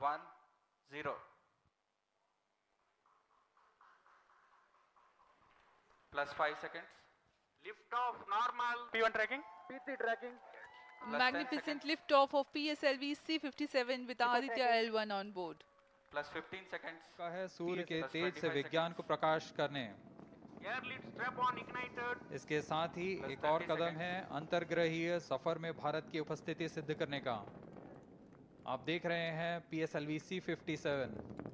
1 0 plus 5 seconds. Lift off normal. P1 tracking. P3 tracking. Magnificent lift off of PSLV C57 with Aditya यL1 on board. Plus 15 seconds. का है सूर्य के plus तेज 25 से विज्ञान को प्रकाश करने। Air lead strap on ignited. इसके साथ ही Plus एक और 30 कदम seconds. है अंतर्ग्रहीय सफर में भारत की उपस्थिति सिद्ध करने का। आप देख रहे हैं PSLV C57।